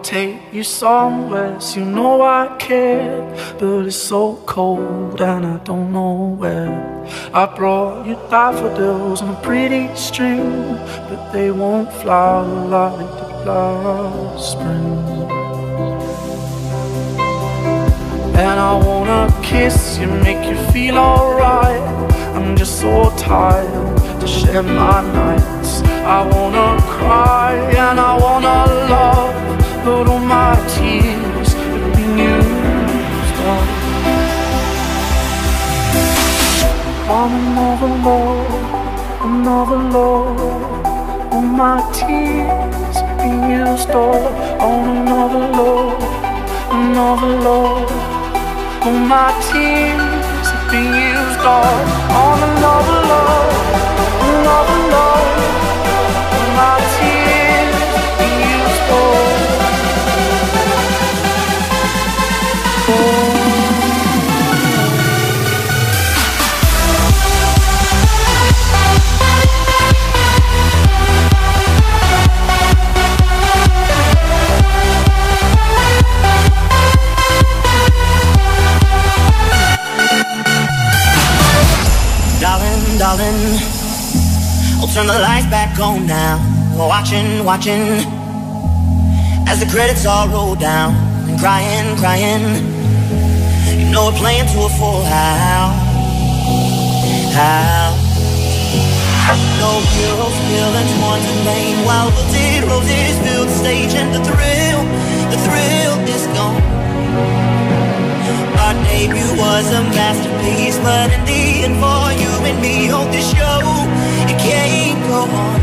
take you somewhere, so you know I care. But it's so cold and I don't know where. I brought you daffodils on a pretty string, but they won't flower like they did last spring. And I wanna kiss you, make you feel alright. I'm just so tired to share my nights. I wanna cry and I wanna love, but all my tears have been used up on another love, another love. All my tears have been used up on another love, another love. All my tears have been used up on another love, another love. All my tears have been used up. Darling, I'll turn the lights back on now. Watching, watching as the credits all roll down. And crying, crying, you know we're playing to a full house. No heroes spilling torn in vain, while wilted roses fill the stage. And the thrill is gone. Our debut was a masterpiece, but in the end for you and me on this show, it can't go on.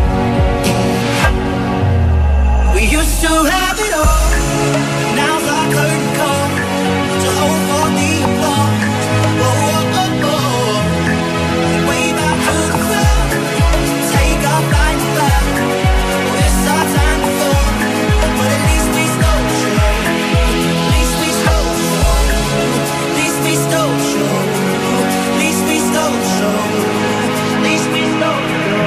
We used to have it all, now's our curtain call to hold for the applause. Oh, oh, oh, oh. Wave out to the crowd, take our flight back. Oh, it's our time to go, but at least we stole the show. At least we stole the show. At least we stole the show. At least we stole the show. At least we stole the show.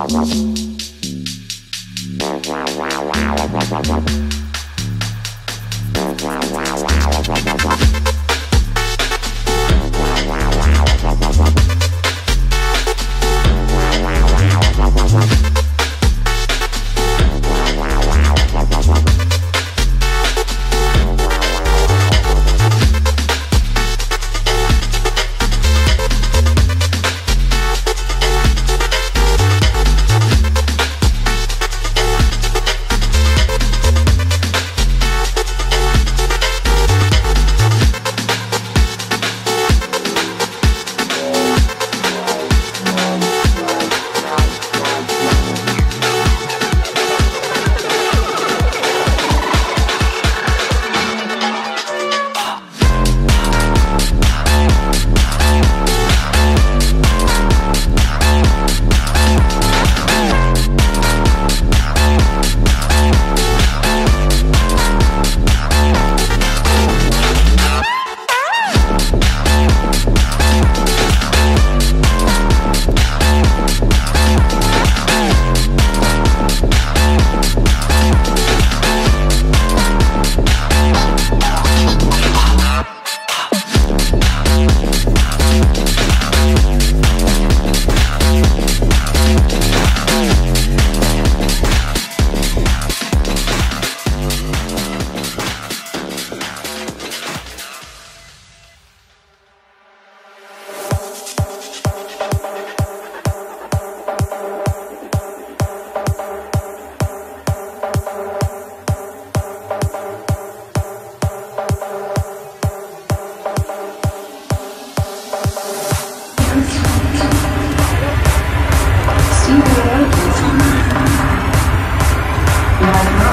Steve,